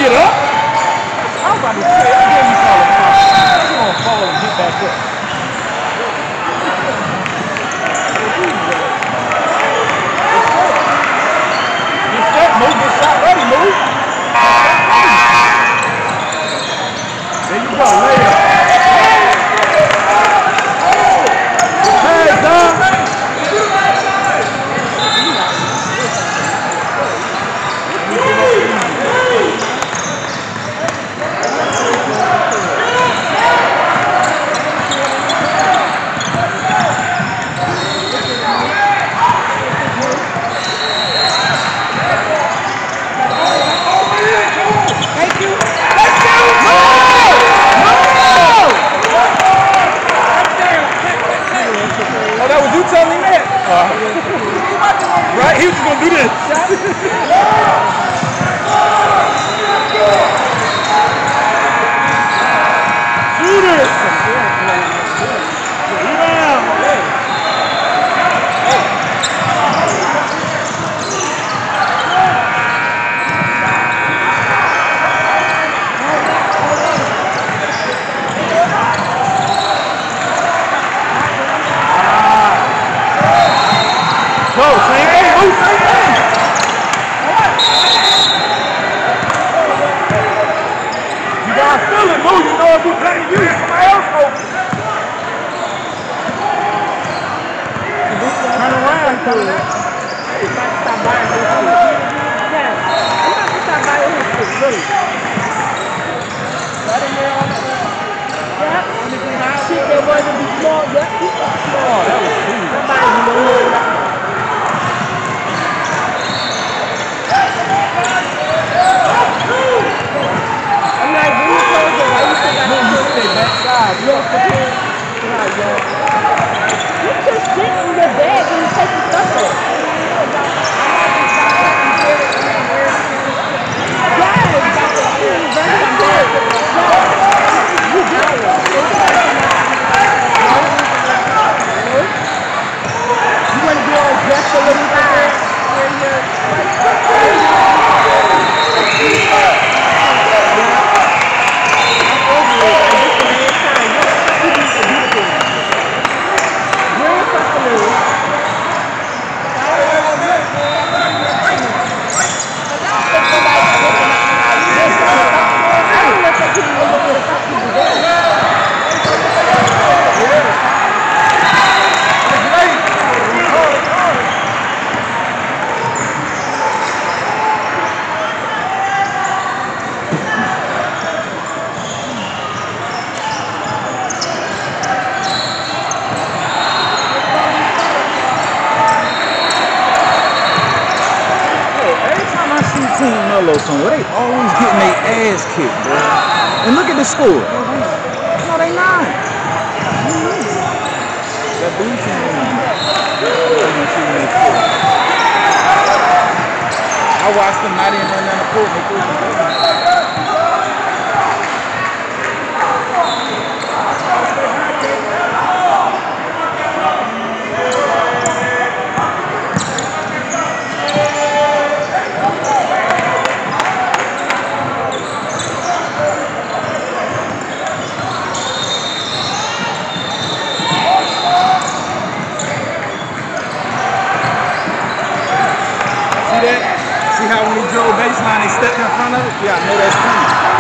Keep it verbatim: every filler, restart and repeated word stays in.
get up? I was about to say, I gave you call a foul. He's gonna fall and get back up. Get set, move, get shot ready, move. There you go, lay up. Hey, Doug. You tell me that. Uh, right? He was just going to do this. Shooter. Rebound. Go, same thing, move, same thing. You gotta feel it, move. You know if we play you, somebody else open. Turn around, turn around. You got to stop buying his food. Yeah, you got to stop buying his food, really. Right in there on the yeah, shit that wasn't be small, yeah. Oh, that was cool. Somebody who knows that. I'm like, when you close it, why you still got to stay backside? You don't prepare. You just sit in your bed and you take your stuff off. Yeah, you got to see you very good. You got it. You want to be all dressed a little bit where you're somewhere. They always getting their ass kicked, bro. And look at the score. No, they not. That blue team. I watched them not even run down the court. See how when he drove baseline, they stepped in front of it? Yeah, I know that's coming.